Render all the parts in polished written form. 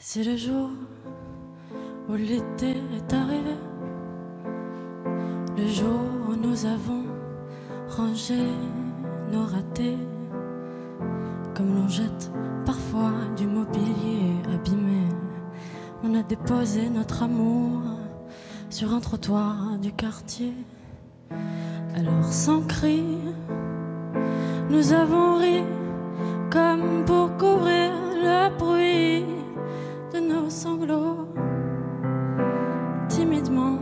C'est le jour où l'été est arrivé, le jour où nous avons rangé nos ratés, comme l'on jette parfois du mobilier abîmé. On a déposé notre amour sur un trottoir du quartier. Alors sans cri, nous avons ri comme pour couvrir le bruit de nos sanglots. Timidement,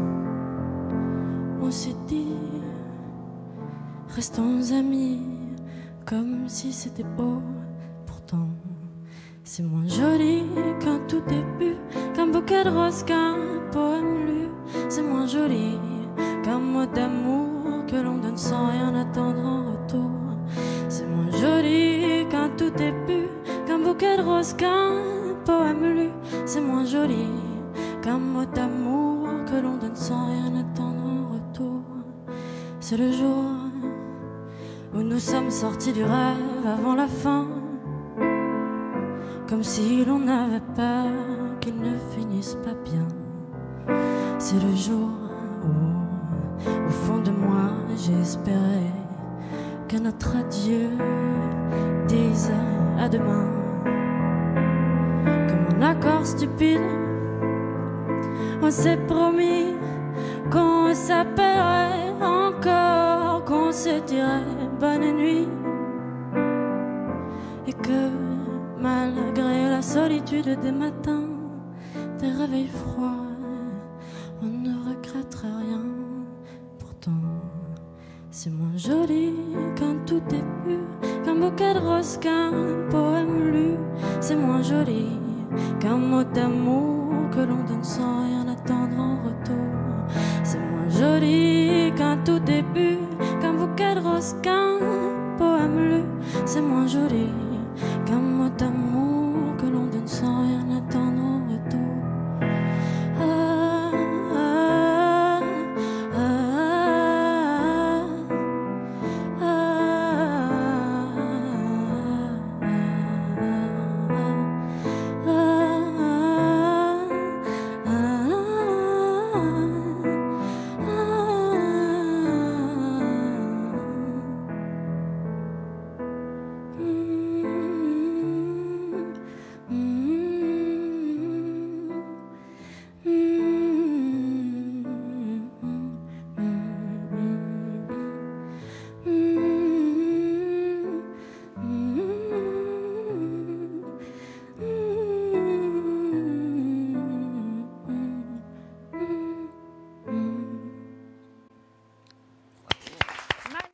on s'est dit, restons amis, comme si c'était beau. Pourtant, c'est moins joli qu'un tout début, qu'un bouquet de roses, qu'un poème lu. C'est moins joli qu'un mot d'amour que l'on donne sans rien attendre en retour. C'est moins joli qu'un tout début, qu'un bouquet de roses, qu'un poème lu. C'est moins joli qu'un mot d'amour que l'on donne sans rien attendre en retour. C'est le jour où nous sommes sortis du rêve avant la fin, comme si l'on avait peur qu'il ne finisse pas bien. C'est le jour où, au fond de moi, j'ai espéré que notre adieu dise à demain. Comme un accord stupide, on s'est promis qu'on s'appellerait encore, qu'on se dirait bonne nuit, et que malgré la solitude des matins, des réveils froids, on ne regretterait rien. Pourtant, c'est moins joli qu'un tout début, qu'un bouquet de roses, qu'un poème lu. C'est moins joli qu'un mot d'amour que l'on donne sans rien attendre en retour. C'est moins joli qu'un tout début, qu'un bouquet de roses, qu'un poème lu. C'est moins joli qu'un mot d'amour